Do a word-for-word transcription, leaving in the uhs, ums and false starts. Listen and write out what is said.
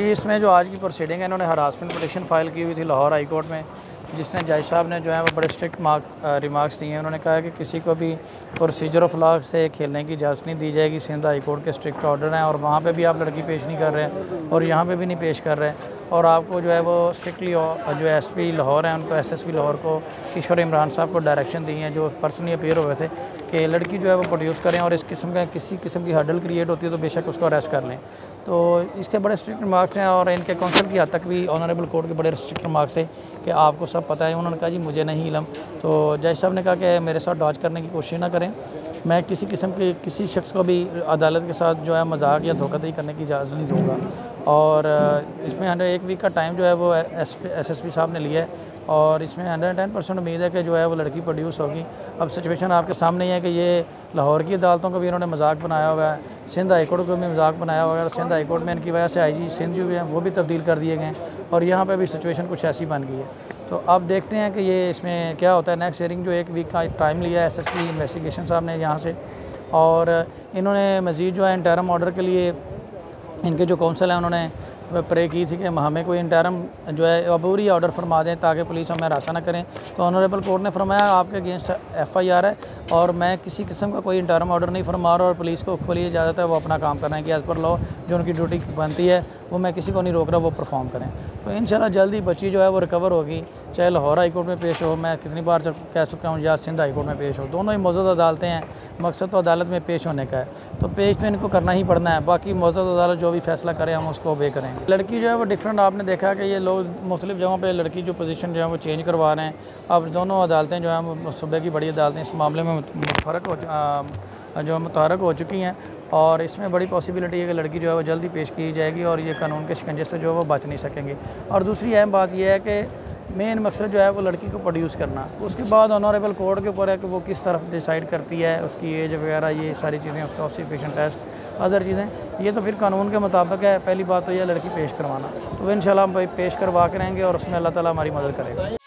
इसमें जो आज की प्रोसीडिंग है, इन्होंने हरासमेंट पिटीशन फाइल की हुई थी लाहौर हाई कोर्ट में, जिसने जज साहब ने जो है वो बड़े स्ट्रिक्ट मार्क रिमार्क्स दिए हैं। उन्होंने कहा कि किसी को भी प्रोसीजर ऑफ लॉ से खेलने की इजाज़त नहीं दी जाएगी। सिंध हाई कोर्ट के स्ट्रिक्ट ऑर्डर हैं और वहाँ पे भी आप लड़की पेश नहीं कर रहे हैं और यहाँ पे भी नहीं पेश कर रहे हैं। और आपको जो है वो स्ट्रिक्टली जो एस पी लाहौर हैं उनको एस एस पी लाहौर को किशोर इमरान साहब को डायरेक्शन दी हैं, जो पर्सनली अपीयर हुए थे, कि लड़की जो है वो प्रोड्यूस करें और इस किस्म का किसी किस्म की हर्डल क्रिएट होती है तो बेशक उसको अरेस्ट कर लें। तो इसके बड़े स्ट्रिक्ट रिमार्क्स हैं और इनके काउंसिल की हद तक भी ऑनरेबल कोर्ट के बड़े स्ट्रिक्ट रिमार्क्स थे कि आपको सब पता है। उन्होंने कहा जी मुझे नहीं इलम। तो जज साहब ने कहा कि मेरे साथ डॉज करने की कोशिश ना करें, मैं किसी किस्म के किसी शख्स को भी अदालत के साथ जो है मजाक या धोखाधड़ी करने की इजाज़त नहीं दूँगा। और इसमें हंड्रेड एक वीक का टाइम जो है वो एस एस पी साहब ने लिया है और इसमें हंड्रेड टेन परसेंट उम्मीद है कि जो है वो लड़की प्रोड्यूस होगी। अब सिचुएशन आपके सामने ही है कि ये लाहौर की अदालतों को भी इन्होंने मजाक बनाया हुआ है, सिंध हाई कोर्ट को भी मजाक बनाया हुआ है और सिंध हाई कोर्ट में इनकी वजह से आई जी सिंध जो भी हैं वो भी तब्दील कर दिए गए हैं और यहाँ पे भी सिचुएशन कुछ ऐसी बन गई है। तो अब देखते हैं कि ये इसमें क्या होता है। नेक्स्ट हियरिंग जो एक वीक का टाइम लिया है एस एस पी इन्वेस्टिगेशन साहब ने यहाँ से, और इन्होंने मज़ीद जो है इंटरम ऑर्डर के लिए इनके जो काउंसिल हैं उन्होंने प्रे की थी कि हमें कोई इंटरम जो है अबूरी ऑर्डर फरमा दें ताकि पुलिस हमें हरासा ना करें। तो ऑनरेबल कोर्ट ने फरमाया आपके अगेंस्ट एफ आई आर है और मैं किसी किस्म का कोई इंटरम ऑर्डर नहीं फरमा रहा और पुलिस को खुली इजाज़त है वो अपना काम करना है कि एज़ पर लॉ जो उनकी ड्यूटी बनती है वो मैं किसी को नहीं रोक रहा, वो परफॉर्म करें। तो इंशाल्लाह जल्दी बच्ची जो है वो रिकवर होगी, चाहे लाहौर हाई कोर्ट में पेश हो, मैं कितनी बार जब कह चुका हूँ, या सिंध हाई कोर्ट में पेश हो, दोनों ही मौजूद अदालतें हैं, मकसद तो अदालत में पेश होने का है। तो पेश तो इनको करना ही पड़ना है, बाकी मौजूद अदालत जो भी फैसला करें हम उसको ओबे करेंगे। लड़की जो है वो डिफरेंट, आपने देखा कि ये लोग मुख्तलिफ जगहों पर लड़की जो पोजीशन जो है वो चेंज करवा रहे हैं। अब दोनों अदालतें जो हैं सूबे की बड़ी अदालतें इस मामले में फ़र्क हो जो मुतहरक हो चुकी हैं और इसमें बड़ी पॉसिबिलिटी है कि लड़की जो है वो जल्दी पेश की जाएगी और ये कानून के शिकंजे से जो है वो बच नहीं सकेंगे। और दूसरी अहम बात यह है कि मेन मकसद जो है वो लड़की को प्रोड्यूस करना, उसके बाद ऑनरेबल कोर्ट के ऊपर है कि वो किस तरफ डिसाइड करती है, उसकी एज वगैरह ये सारी चीज़ें, उसका ऑब्जर्वेशन टेस्ट, अदर चीज़ें, ये तो फिर कानून के मुताबिक है। पहली बात तो यह लड़की पेश करवाना, तो इंशाल्लाह हम पेश करवा के रहेंगे और उसमें अल्लाह ताला हमारी मदद करेगा।